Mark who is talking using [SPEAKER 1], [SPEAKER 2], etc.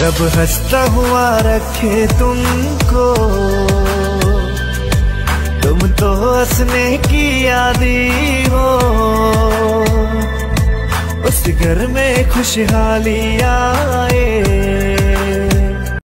[SPEAKER 1] रब हंसता हुआ रखे तुमको, तुम तो हंसने की आदी हो। उस घर में खुशहाली आए,